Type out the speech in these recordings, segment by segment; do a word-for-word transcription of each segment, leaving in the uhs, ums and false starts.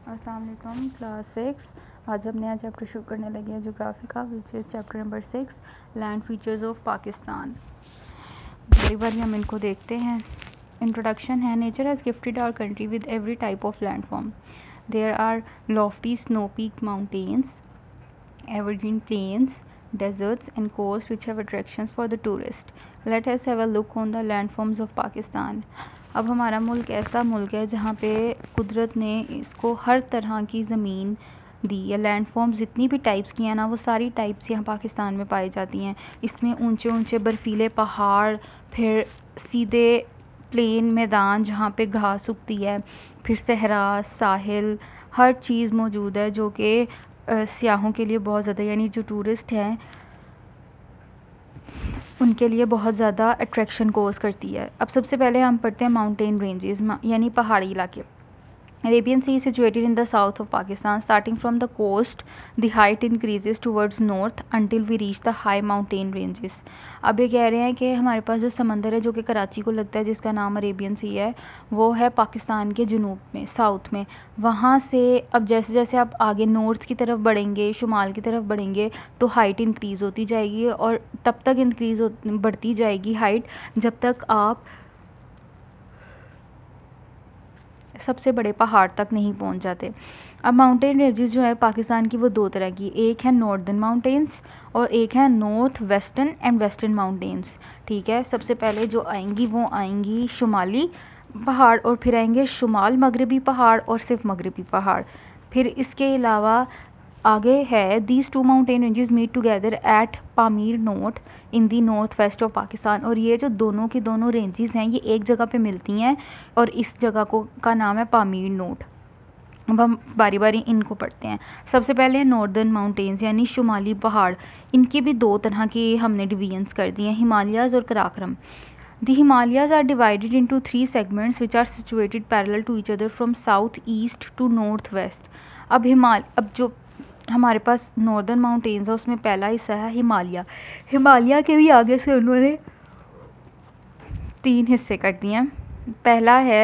अस्सलाम वालेकुम class six. आज हम नया चैप्टर शुरू करने लगे हैं ज्योग्राफी का, which is chapter number six, land features of Pakistan. बड़ी बारी हम इनको देखते हैं। इंट्रोडक्शन है, nature has gifted our country with every type of land form. There are lofty snow peak mountains, evergreen plains, deserts and coasts which have attractions for the tourist. Let us have a look on the landforms of Pakistan. अब हमारा मुल्क ऐसा मुल्क है जहाँ पे कुदरत ने इसको हर तरह की ज़मीन दी, या लैंड फॉर्म्स जितनी भी टाइप्स की हैं ना, वो सारी टाइप्स यहाँ पाकिस्तान में पाई जाती हैं। इसमें ऊंचे ऊंचे बर्फीले पहाड़, फिर सीधे प्लेन मैदान जहाँ पे घास उगती है, फिर सहरा, साहिल, हर चीज़ मौजूद है जो कि सियाहों के लिए बहुत ज़्यादा, यानी जो टूरिस्ट हैं उनके लिए बहुत ज़्यादा अट्रैक्शन कोज करती है। अब सबसे पहले हम पढ़ते हैं माउंटेन रेंजेस, यानी पहाड़ी इलाके। Arabian Sea is situated in the south of Pakistan. Starting from the coast, the height increases towards north until we reach the high mountain ranges. अब ये कह रहे हैं कि हमारे पास जो समंदर है जो कि कराची को लगता है, जिसका नाम अरेबियन सी है, वो है पाकिस्तान के जुनूब में, साउथ में। वहाँ से अब जैसे जैसे आप आगे नॉर्थ की तरफ बढ़ेंगे, शुमाल की तरफ बढ़ेंगे, तो हाइट इंक्रीज़ होती जाएगी, और तब तक इंक्रीज़ बढ़ती जाएगी हाइट जब तक आप सबसे बड़े पहाड़ तक नहीं पहुंच जाते। अब माउंटेन रेंजेस जो है पाकिस्तान की, वो दो तरह की, एक है नॉर्दर्न माउंटेन्स और एक है north western and western mountains. ठीक है, सबसे पहले जो आएंगी वो आएंगी शुमाली पहाड़, और फिर आएंगे शुमाल मगरबी पहाड़ और सिर्फ मगरबी पहाड़। फिर इसके अलावा आगे है, these two mountain ranges meet together at Pamir knot in the north west of Pakistan. और ये जो दोनों की दोनों रेंजेस हैं ये एक जगह पे मिलती हैं, और इस जगह को का नाम है पामीर नोट। अब हम बारी बारी इनको पढ़ते हैं। सबसे पहले नॉर्दर्न माउंटेन्स यानी शुमाली पहाड़। इनकी भी दो तरह की हमने डिवीजन्स कर दी हैं, हिमालयाज़ और Karakoram. The Himalayas are divided into three segments which are situated parallel to each other from south east to north west. अब हिमाल अब जो हमारे पास नॉर्दर्न माउंटेन्स है उसमें पहला हिस्सा है हिमालय। हिमालय के भी आगे से उन्होंने तीन हिस्से कर दिए हैं। पहला है,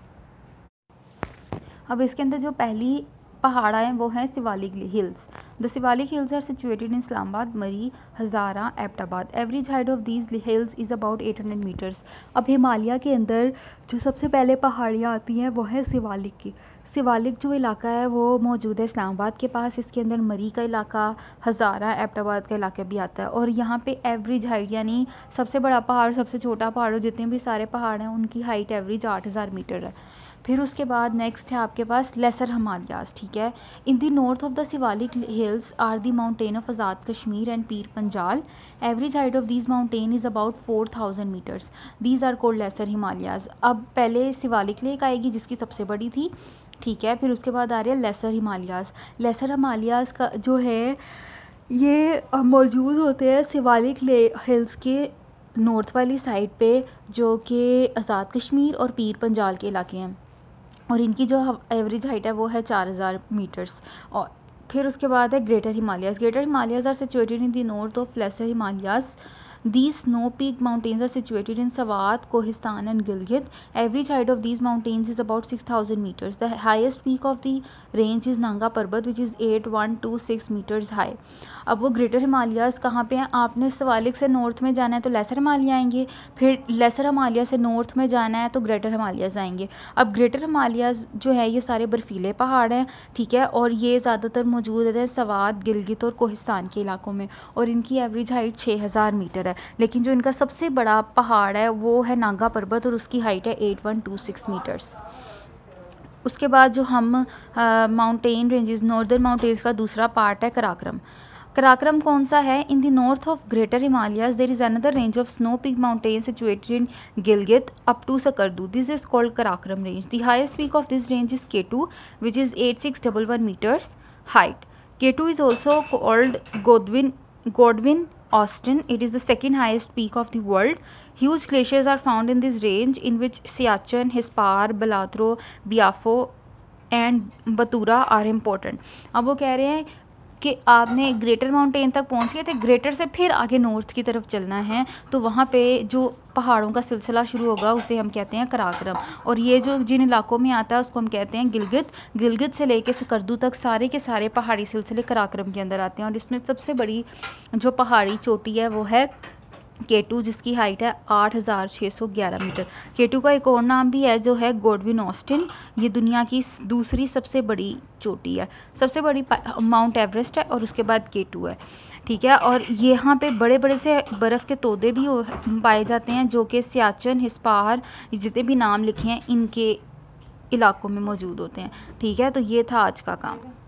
अब इसके अंदर जो पहली पहाड़ा है वो है Shivalik hills. The Shivalik hills are situated in Islamabad, Murree, Hazara, Abbottabad. Average height of these hills is about eight hundred metres. अब हिमालय के अंदर जो सबसे पहले पहाड़ियाँ आती हैं वो है शिवालिक की। शिवालिक जो इलाका है वो मौजूद है इस्लामाबाद के पास। इसके अंदर मरी का इलाका, हज़ारा, एबटाबाद का इलाका भी आता है। और यहाँ पे एवरेज हाइट, यानी सबसे बड़ा पहाड़, सबसे छोटा पहाड़, जितने भी सारे पहाड़ हैं उनकी हाइट एवरेज आठ हज़ार मीटर है। फिर उसके बाद नेक्स्ट है आपके पास लेसर हिमालयाज। ठीक है, in the north of the Shivalik hills are the mountain of Azad Kashmir and Pir Panjal. Average height of these mountain is about four thousand metres. These are called lesser Himalayas. अब पहले शिवालिक लेक आएगी जिसकी सबसे बड़ी थी। ठीक है, फिर उसके बाद आ रही है लेसर हिमालयाज। लेसर हिमालयाज का जो है ये मौजूद होते हैं शिवालिक हिल्स के नॉर्थ वाली साइड पे, जो कि आज़ाद कश्मीर और पीर पंजाल के इलाके हैं, और इनकी जो एवरेज हाइट है वो है चार हज़ार मीटर्स। और फिर उसके बाद है greater Himalayas. Greater Himalayas are situated in the north of lesser Himalayas. These snow peak mountains are situated in Swat, Kohistan and Gilgit. Average height of these mountains is about six thousand meters. The highest peak of the range is Nanga Parbat which is eight thousand one hundred twenty-six meters high. अब वो greater Himalayas कहाँ पे हैं? आपने शिवालिक से north में जाना है तो लेसर हिमालय आएंगे, फिर लेसर हिमालय से नॉर्थ में जाना है तो ग्रेटर हिमालयाज़ आएंगे। अब ग्रेटर हिमालयाज़ जो है ये सारे बर्फीले पहाड़ हैं। ठीक है, और ये ज़्यादातर मौजूद है सवात, गिलगित और कोहिस्तान के इलाकों में, और इनकी एवरेज हाइट छः हज़ार मीटर है। लेकिन जो इनका सबसे बड़ा पहाड़ है वो है नागा पर्वत, और उसकी हाइट है eight one two six metres. उसके बाद जो हम माउंटेन रेंजेस, नॉर्दर्न माउंटेन्स का दूसरा पार्ट है कराक्रम। कराक्रम कौन सा है? In the north of greater Himalayas there is another range of snow peak mountain situated in Gilgit up to Skardu. This is called Karakoram range. The highest peak of this range is K two which is eight six one one metres height. K two is also called Godwin Godwin Austen. It is the second highest peak of the world. Huge glaciers are found in this range in which Siachen, Hispar, Balatro, Biafo and Batura are important. अब वो कह रहे हैं कि आपने greater mountain तक पहुंच गए थे, ग्रेटर से फिर आगे नॉर्थ की तरफ चलना है तो वहाँ पे जो पहाड़ों का सिलसिला शुरू होगा उसे हम कहते हैं कराक्रम। और ये जो जिन इलाकों में आता है उसको हम कहते हैं गिलगित। गिलगित से लेके सकर्दू तक सारे के सारे पहाड़ी सिलसिले कराक्रम के अंदर आते हैं। और इसमें सबसे बड़ी जो पहाड़ी चोटी है वो है केटू, जिसकी हाइट है आठ हज़ार छः सौ ग्यारह मीटर। केटू का एक और नाम भी है जो है गोडविन ऑस्टिन। ये दुनिया की दूसरी सबसे बड़ी चोटी है। सबसे बड़ी माउंट एवरेस्ट है और उसके बाद केटू है, ठीक है। और यहाँ पे बड़े बड़े से बर्फ़ के तोदे भी पाए जाते हैं जो कि सियाचिन, हिस्पार, जितने भी नाम लिखे हैं इनके इलाकों में मौजूद होते हैं, ठीक है। तो ये था आज का काम।